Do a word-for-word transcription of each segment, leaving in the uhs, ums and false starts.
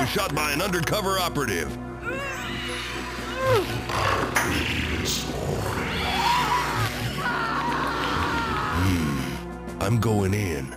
shot by an undercover operative. Hmm. I'm going in.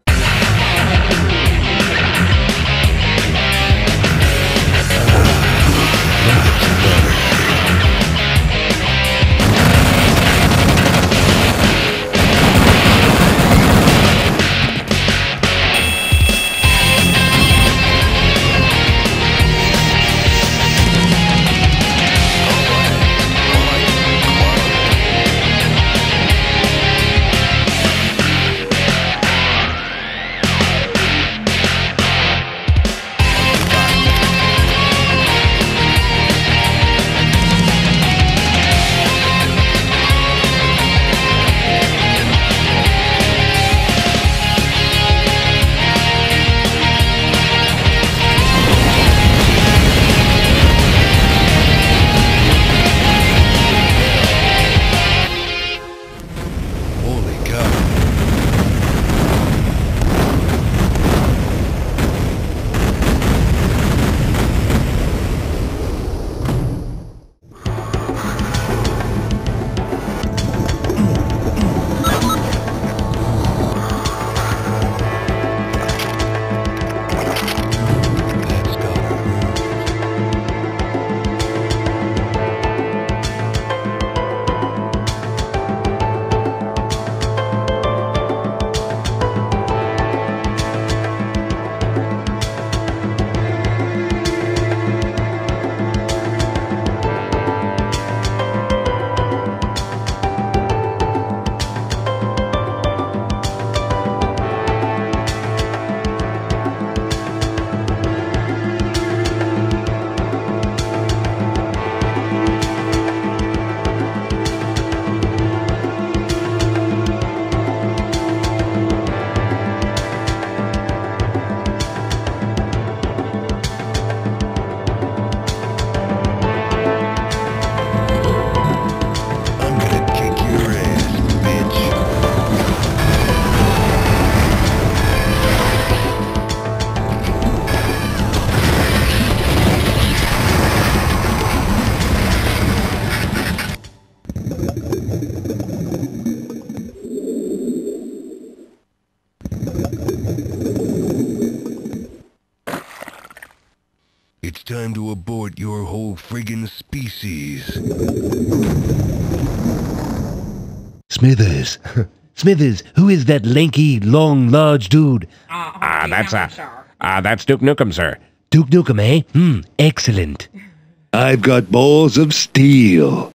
It's time to abort your whole friggin' species. Smithers. Smithers, who is that lanky, long, large dude? Ah, uh, that's, uh, uh, that's Duke Nukem, sir. Duke Nukem, eh? Hmm, excellent. I've got balls of steel.